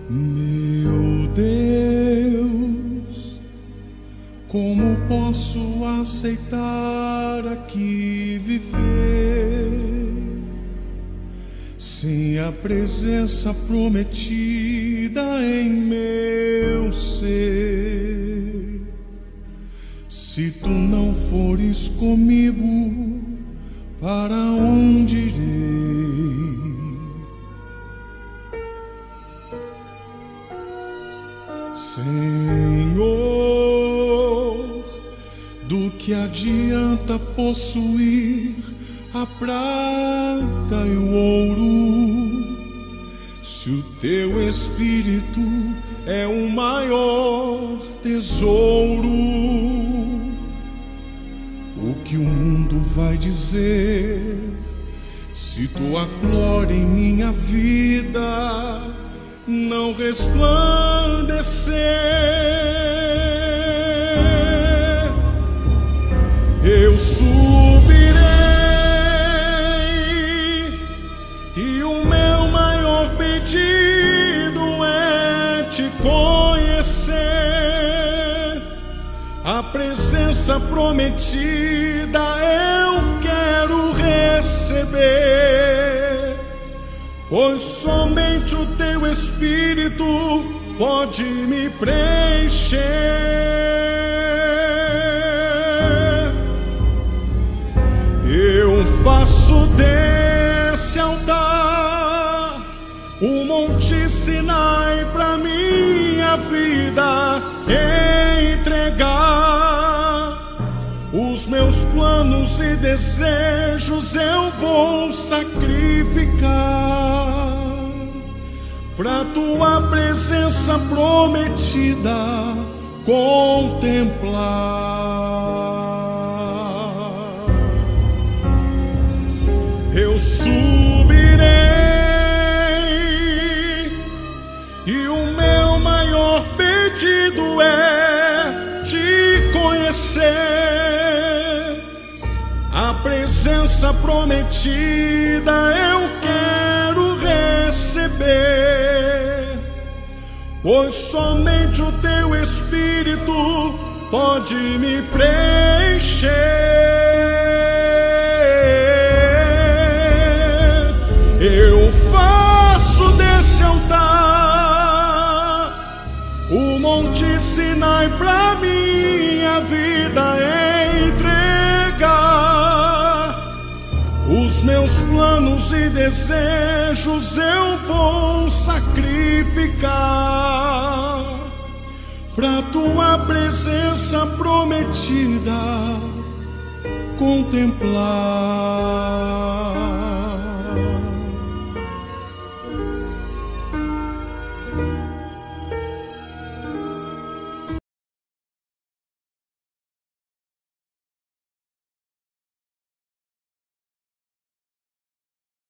Meu Deus, como posso aceitar aqui viver sem a presença prometida em meu ser? Se tu não fores comigo, para onde irei? Senhor, do que adianta possuir a prata e o ouro, se o teu Espírito é o maior tesouro? O que o mundo vai dizer se tua glória em minha vida não resplandecer? Eu subirei e o meu maior pedido é te conhecer. A presença prometida eu quero receber, pois somente o teu Espírito pode me preencher. Eu faço desse altar o Monte Sinai pra minha vida entregar. Os meus planos e desejos eu vou sacrificar pra tua presença prometida contemplar. Eu subirei e o meu maior pedido é te conhecer. A presença prometida eu quero receber, pois somente o teu Espírito pode me preencher. Eu faço desse altar o Monte Sinai pra minha vida entregar. Os meus planos e desejos eu vou sacrificar pra tua presença prometida contemplar.